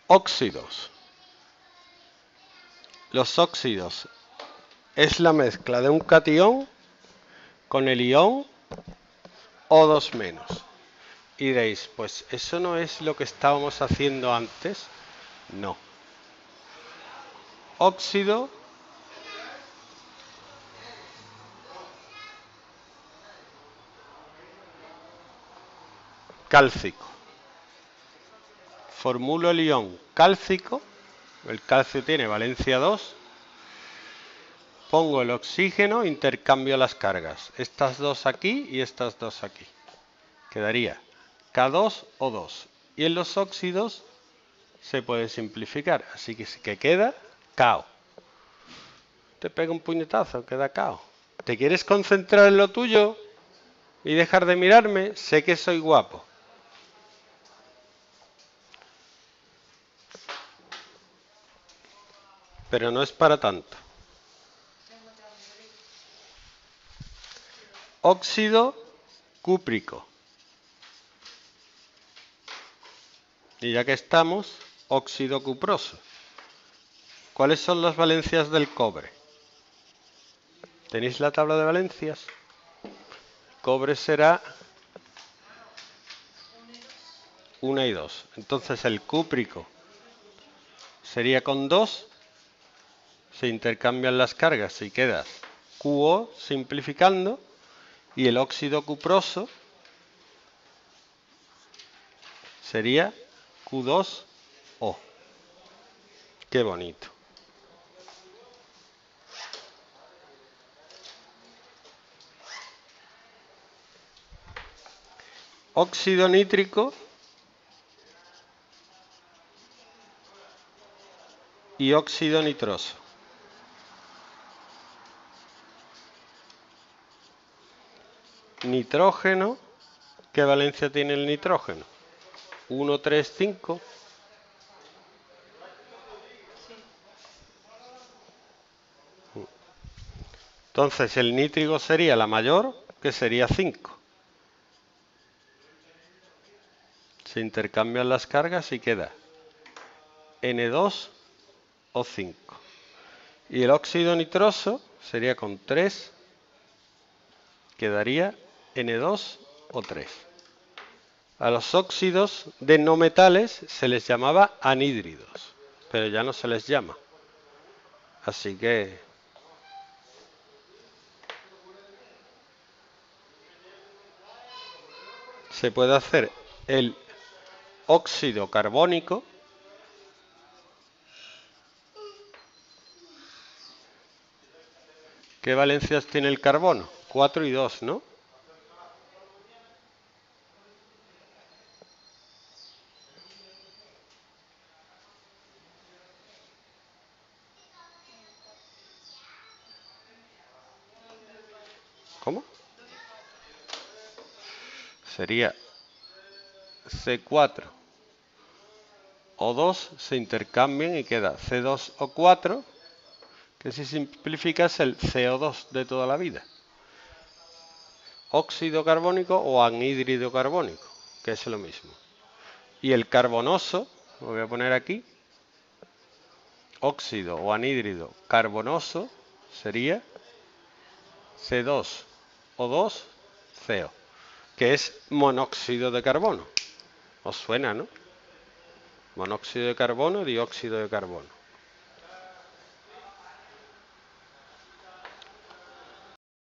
Óxidos. Los óxidos es la mezcla de un catión con el ion O2-. Y diréis, pues eso no es lo que estábamos haciendo antes. No. Óxido cálcico. Formulo el ion cálcico. El calcio tiene valencia 2. Pongo el oxígeno, intercambio las cargas. Estas dos aquí y estas dos aquí. Quedaría K2O2. Y en los óxidos se puede simplificar. Así que queda KO. Te pega un puñetazo, queda KO. ¿Te quieres concentrar en lo tuyo y dejar de mirarme? Sé que soy guapo. Pero no es para tanto. Óxido cúprico. Y ya que estamos, óxido cuproso. ¿Cuáles son las valencias del cobre? ¿Tenéis la tabla de valencias? Cobre será 1 y 2. Entonces el cúprico sería con 2. Se intercambian las cargas y queda QO simplificando. Y el óxido cuproso sería Q2O. Qué bonito. Óxido nítrico y óxido nitroso. Nitrógeno, ¿qué valencia tiene el nitrógeno? 1, 3, 5. Entonces el nítrico sería la mayor, que sería 5. Se intercambian las cargas y queda N2O5. Y el óxido nitroso sería con 3, quedaría N2O3. A los óxidos de no metales se les llamaba anhídridos, pero ya no se les llama. Así que se puede hacer el óxido carbónico, ¿qué valencias tiene el carbono? 4 y 2, ¿no? ¿Cómo? Sería C4 O2 se intercambian y queda C2O4, que si simplifica es el CO2 de toda la vida. Óxido carbónico o anhídrido carbónico, que es lo mismo. Y el carbonoso, lo voy a poner aquí, óxido o anhídrido carbonoso sería C2O2CO, que es monóxido de carbono. ¿Os suena, no? Monóxido de carbono, dióxido de carbono.